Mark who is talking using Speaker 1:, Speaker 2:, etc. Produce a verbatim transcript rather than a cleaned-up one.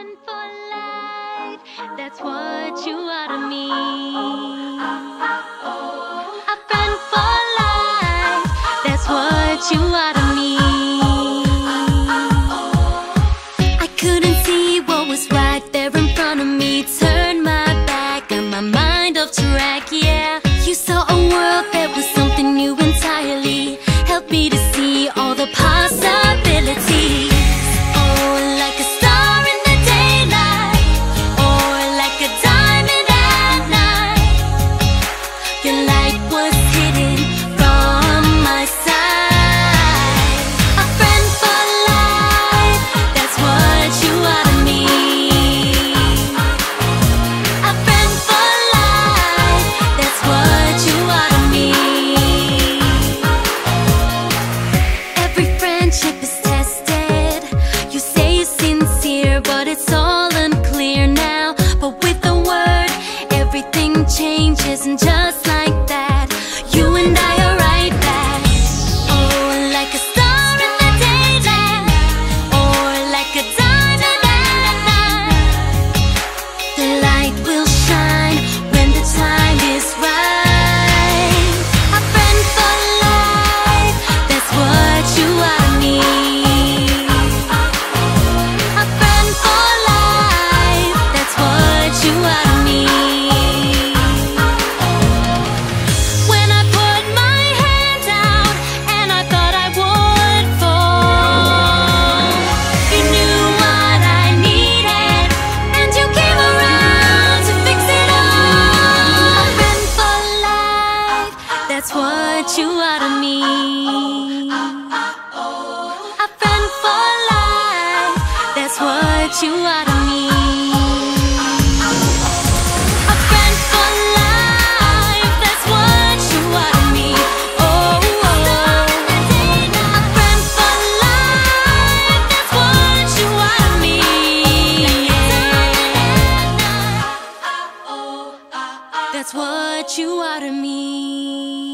Speaker 1: friend for life, that's what you are to me. A friend for life, that's what you are to me. I couldn't see what was right there in front of me. Turned my back, got my mind off track, yeah. You saw a world that was something new entirely. Helped me to see all the possibilities. Oh, like a star in the daylight, or like a diamond at night. Your light was hidden from my sight. A friend for life, that's what you are to me. A friend for life, that's what you are to me. Every friendship is tested. You say you're sincere, but it's all unclear now. But with the word, everything changes, and just like that, you and I are right back. Oh, like a star in the daylight, or like a diamond at night. The light will shine when the time is right. A friend for life, that's what you are to me. A friend for life, that's what you are to me. When I put my hand out and I thought I would fall, you knew what I needed, and you came around to fix it all. A friend for life, that's what you are to me. A friend for life, that's what you are to me. A friend for life, that's what you are to me. Oh, oh. A friend for life, that's what you are to me. That's what you are to me.